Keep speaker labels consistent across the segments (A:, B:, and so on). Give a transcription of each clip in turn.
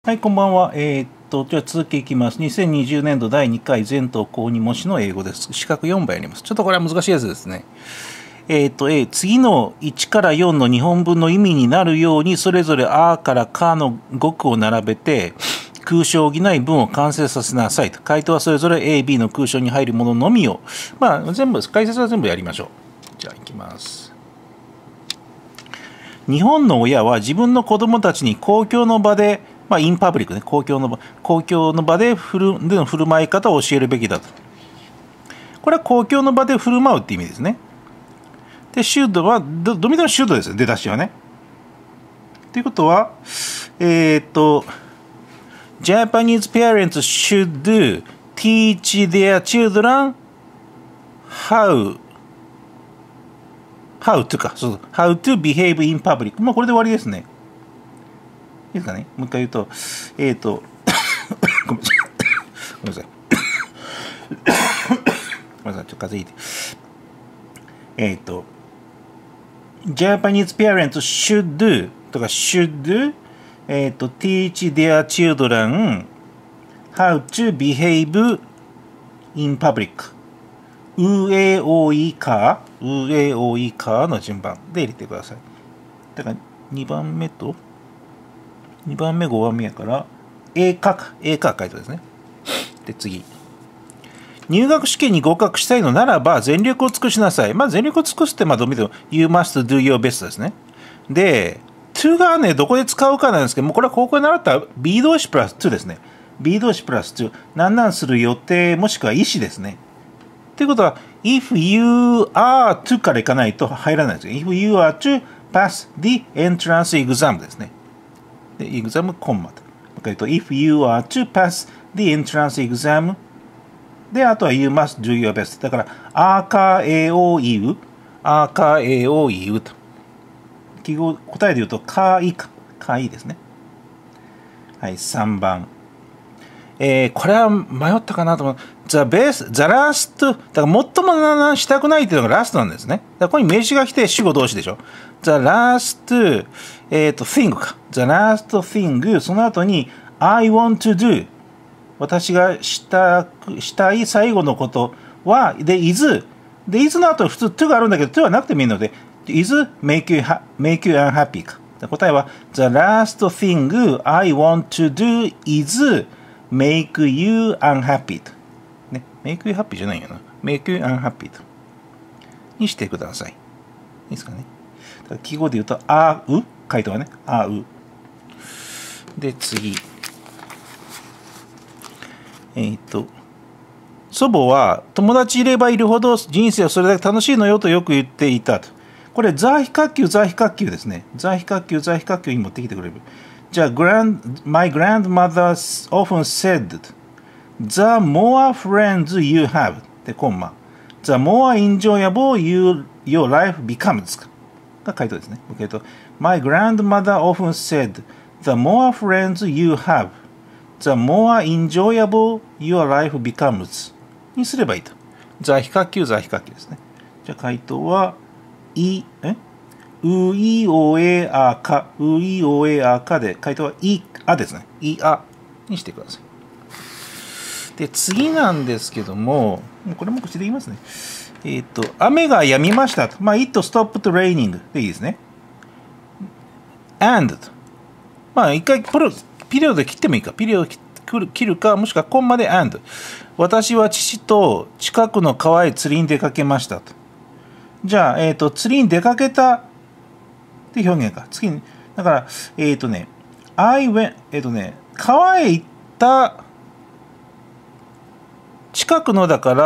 A: はい、こんばんは。じゃあ続きいきます。2020年度第2回全島公認模試の英語です。四角4倍あります。ちょっとこれは難しいやつですね。次の1から4の日本文の意味になるように、それぞれあからかの語句を並べて、空所を補い文を完成させなさいと。回答はそれぞれ A、B の空所に入るもののみを、全部、解説は全部やりましょう。じゃあ、いきます。日本の親は自分の子供たちに公共の場で、インパブリックね、公共の場での振る舞い方を教えるべきだと。これは公共の場で振る舞うって意味ですね。で、シュードは、どみのシュードですよ、出だしはね。ということは、Japanese parents should teach their children how to behave in public。これで終わりですね。いいですかね。もう一回言うと、ごめんなさい。ごめんなさい、ちょっと風邪ひいて。Japanese parents should とか should teach their children how to behave in public。うえおいかの順番で入れてください。だから2番目と2番目5番目やからAか回答ですね。で次、入学試験に合格したいのならば全力を尽くしなさい。全力を尽くすってどう見ても You must do your best ですね。で to がねどこで使うかなんですけども、これは高校で習った B 動詞プラス to ですね。 B 動詞プラス to、 なんする予定もしくは意思ですね。ということは If you are to からいかないと入らないですよ。 If you are to pass the entrance exam ですね。で、exam コンマと。If you are to pass the entrance exam で、あとは you must do your best。だから、あかえおいうと。記号、答えで言うと、かいですね。はい、3番。これは迷ったかなと思う。the last、だから最もしたくないっていうのがラストなんですね。だからここに名詞が来て主語動詞でしょ。the last、thing か。the last thing、その後に I want to do。私がしたい最後のことは、で、is の後普通 to があるんだけど、to はなくてもいいので、is make you unhappy か。答えは、the last thing I want to do is make you unhappy と。ね、make you happy じゃないよな。make you unhappy と。にしてください。いいですかね。記号で言うと、回答はね、で、次。祖母は友達いればいるほど人生はそれだけ楽しいのよとよく言っていたと。これ、ザ比較級ですね。ザ比較級に持ってきてくれる。じゃあ、my grandmother often said, the more friends you have で、コンマ。the more enjoyable your life becomes が回答ですね。my grandmother often said, the more friends you have,The more enjoyable your life becomes にすればいいと。ザ比較級ですね。じゃあ回答は、ういおえあかで、回答は、ですね。にしてください。で、次なんですけども、これも口で言いますね。雨が止みましたと。it stopped raining でいいですね。and と。一回、ピリオドで切ってもいいか。ピリオド切るか、もしくはコンマで and。私は父と近くの川へ釣りに出かけましたと。じゃあ、釣りに出かけたって表現か。次に、だから、I went、川へ行った近くのだから、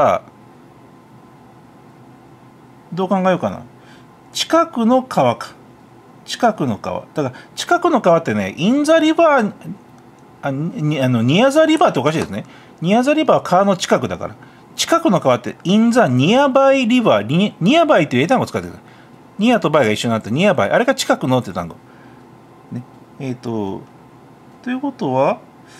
A: どう考えようかな。近くの川か。近くの川。だから、近くの川ってね、インザリバー、ニアザリバーっておかしいですね。ニアザリバーは川の近くだから。近くの川って、インザニアバイリバー、ニアバイという英単語を使ってくる。ニアとバイが一緒になって、ニアバイ。あれが近くのって単語。ね。ということは、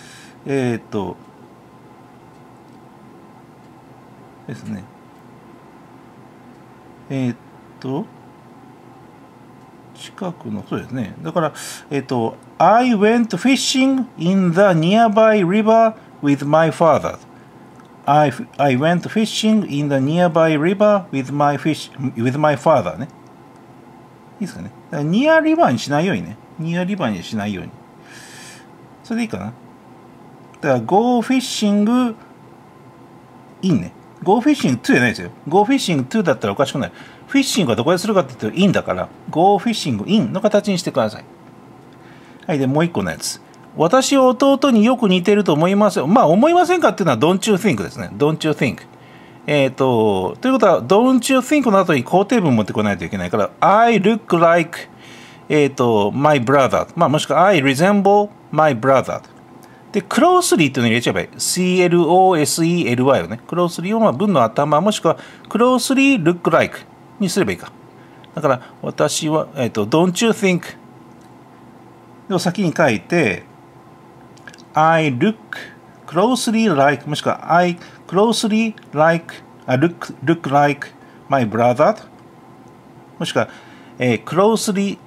A: ですね。 近くの、そうですね。だから、I went fishing in the nearby river with my father. I went fishing in the nearby river with my father ね。いいですかね。だからニアリバーにしないようにね。ニアリバーにしないように。それでいいかな。だから、go fishing in ね。go fishing to じゃないですよ。go fishing to だったらおかしくない。フィッシングはどこでするかって言ったら in だから、go fishing in の形にしてください。はい。で、もう一個のやつ。私は弟によく似てると思いますよ。まあ、思いませんかっていうのは don't you think ですね。don't you think。ということは、don't you think の後に肯定文持ってこないといけないから、I look like, my brother。まあ、もしくは I resemble my brother。で、closely っていうのを入れちゃえばいい。closely をね。closely をまあ文の頭、もしくは closely look like にすればいいか。だから、私は、don't you think を先に書いて、I look closely like もしくは I closely look like my brother もしくは、closely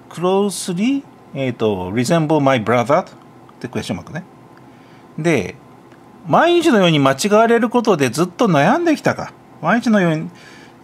A: resemble my brother ってクエスチョンマークね。で、毎日のように間違われることでずっと悩んできたか。毎日のように、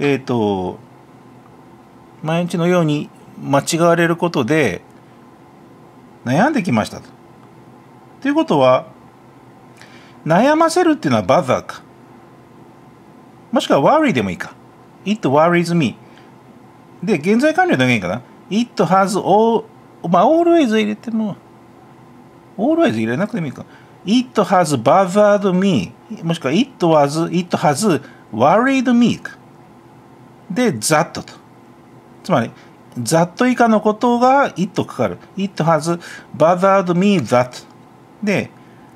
A: 毎日のように間違われることで悩んできましたと。ということは、悩ませるっていうのは bother か。もしくは worry でもいいか。It worries me。で、現在完了でもいいかな。It has all、まあ、always 入れても、always 入れなくてもいいか。It has bothered me。もしくは It has worried me。で、that と。つまり、that 以下のことが it かかる。It has bothered me that。で、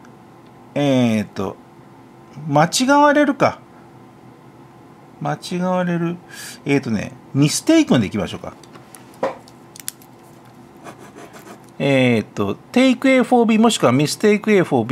A: 間違われるか。間違われる。ミステイクンでいきましょうか。take A for B もしくは mistake A for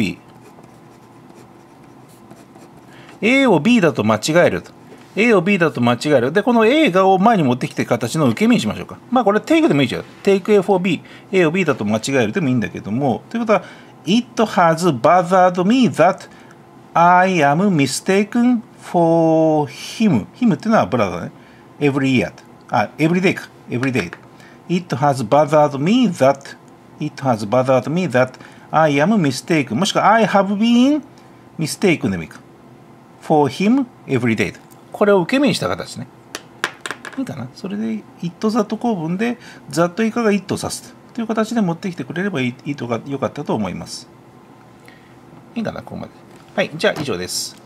A: B。A を B だと間違えると。A を B だと間違える。で、この A を前に持ってきて形の受け身にしましょうか。まあこれ take でもいいじゃん。take A for B。A を B だと間違えるでもいいんだけども。ということは、It has bothered me that I am mistaken for him。him っていうのはブラザーね。every year。every day か。every day。It has bothered me that I am mistaken。もしくは I have been mistaken でもいいか。for him every day。これを受け身にした形ね。いいかな。それで it that 構文で that 以下が it を指すという形で持ってきてくれればいいとか良かったと思います。いいかな、ここまで。はい、じゃあ以上です。